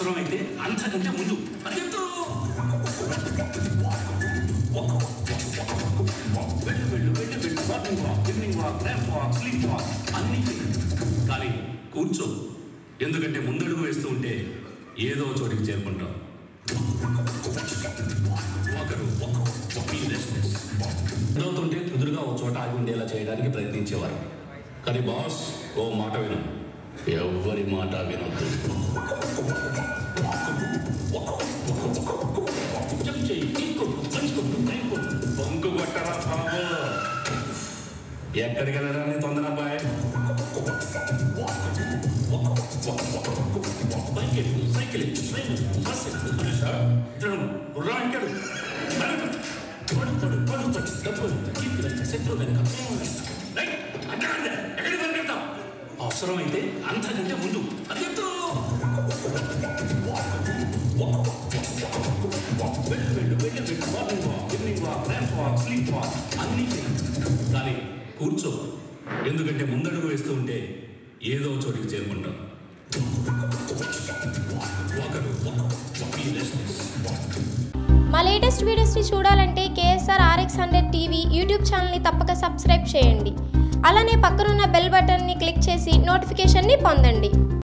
అవసరమైతే అంతకంటే ముందు పరిగెత్తు. Morning walk, evening walk, ramp walk, sleep walk అన్నీ కానీ కూర్చో. ఎందుకంటే ముందడుగు వేస్తూ ఉంటే ఏదో చోటికి చేరుకుంటాం. చదువుతుంటే కుదురుగా ఒక చోట ఆగి ఉండేలా చేయడానికి ప్రయత్నించేవారు. కానీ బాస్ ఓ మాట విను, ఎవరి మాట వినొద్దు. ఎక్కడికి వెళ్ళడానికి తొందర అబ్బాయి. సైకిల్ అవసరమైతే అంతకంటే ముందు పరిగెత్తు. Morning walk, evening walk, ramp walk, sleep walk అన్నీ కానీ కూర్చో. ఎందుకంటే ముందడుగు వేస్తూ ఉంటే ఏదో చోటికి చేరుకుంటాం. మా లేటెస్ట్ వీడియోస్ని చూడాలంటే KSR RX 100 టీవీ యూట్యూబ్ ఛానల్ని తప్పక సబ్స్క్రైబ్ చేయండి. అలానే పక్కనున్న బెల్ బటన్ని క్లిక్ చేసి నోటిఫికేషన్ని పొందండి.